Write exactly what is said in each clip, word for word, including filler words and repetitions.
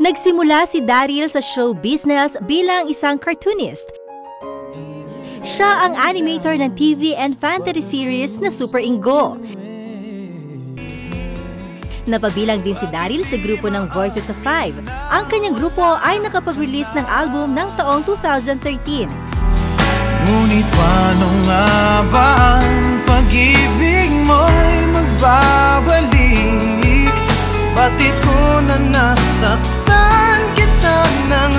Nagsimula si Daryl sa show business bilang isang cartoonist. Siya ang animator ng T V and fantasy series na Super Ingo. Napabilang din si Daryl sa grupo ng Voices of Five. Ang kanyang grupo ay nakapag-release ng album ng taong two thousand thirteen. Ngunit paano nga ba ang pag-ibig mo'y magbabalik? Batid ko na nasaktan kita ng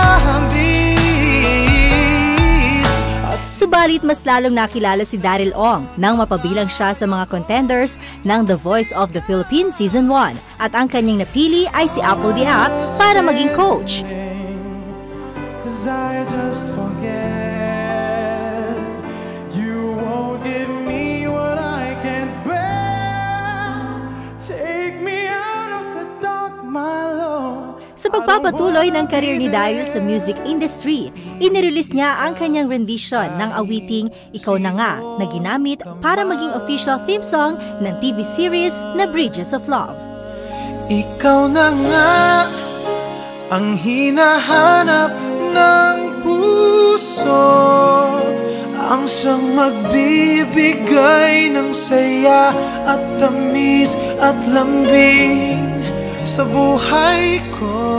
labis. Subalit mas lalong nakilala si Daryl Ong nang mapabilang siya sa mga contenders ng The Voice of the Philippines Season one. At ang kanyang napili ay si Apple the App para maging coach. Cause I just forget. You won't give me what I can't bear. Take me out of the dark, my Lord. Sa pagpapatuloy ng career ni Daryl sa music industry, inirelease niya ang kanyang rendition ng awiting Ikaw Na Nga na ginamit para maging official theme song ng T V series na Bridges of Love. Ikaw na nga ang hinahanap ng puso, ang siyang magbibigay ng saya at tamis at lambing sa buhay ko.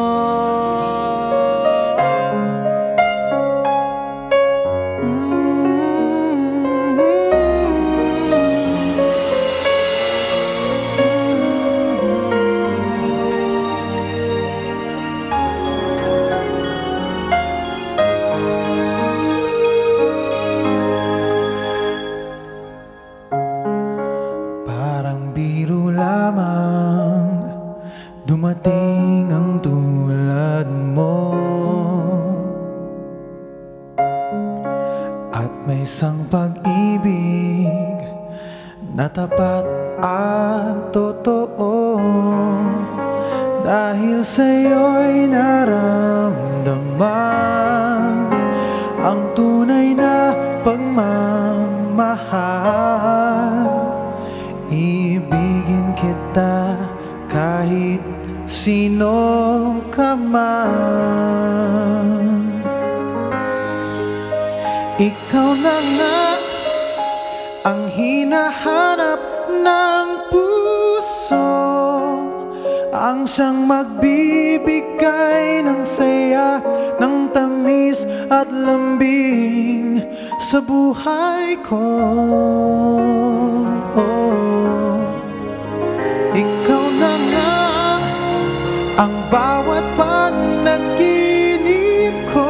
Dumating ang tulad mo at may isang pag-ibig na tapat at totoo. Dahil sa'yo'y naramdaman ang tunay na pagmamahal. Ibigin kita kahit sino ka man. Ikaw na nga ang hinahanap ng puso, ang siyang magbibigay ng saya, ng tamis at lambing sa buhay ko. Oh. Ikaw na nga ang bawat panaginip ko,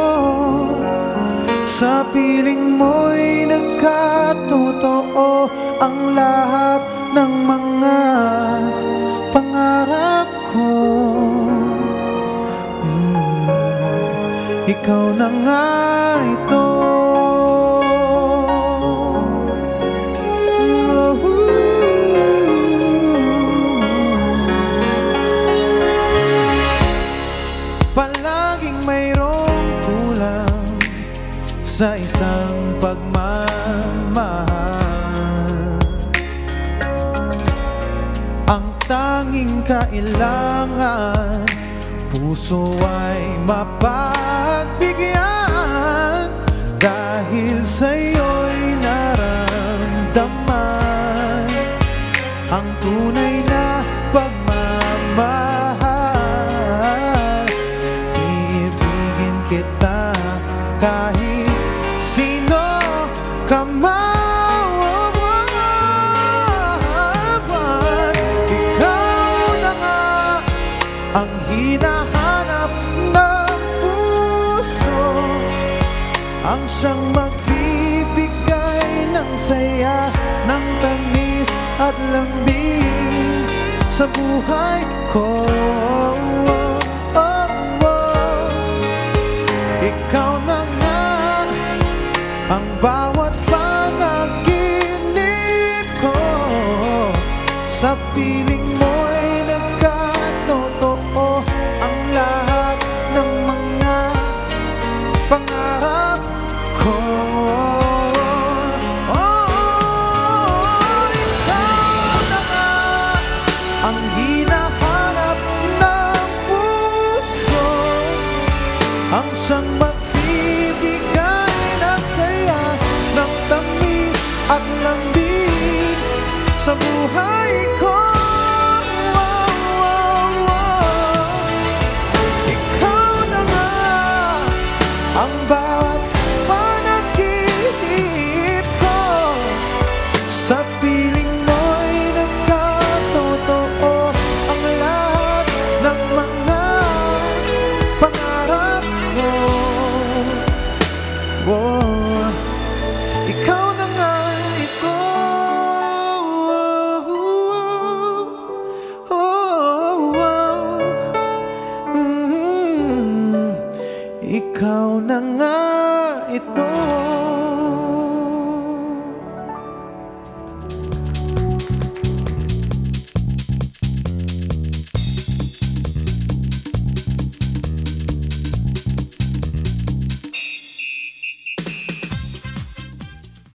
sa piling mo'y nagkatotoo ang lahat ng mga pangarap ko. mm. Ikaw na nga ito. Palaging mayroong kulang sa isang pagmamahal. Ang tanging kailangan, puso ay mapagbigyan. Dahil sa'yo'y naramdaman ang tunay na pagmamahal. Kita kahit sino ka man. Ikaw na nga ang hinahanap ng puso, ang siyang magbibigay ng saya, ng tamis at lambing sa buhay ko. Ikaw na nga ang bawat panaginip ko, sa piling mo'y nagkatotoo ang lahat ng mga pangarap ko. Oh, ikaw na nga ang hinahanap ng puso, siyang magbibigay ng saya, ng tamis at lambing sa buhay ko. Ang bawat panaginip ko, sa piling mo'y nagkatotoo ang lahat ng mga pangarap ko. Oh, ikaw na nga ito. Oh, oh, oh. Mm-hmm. Ikaw na nga ito.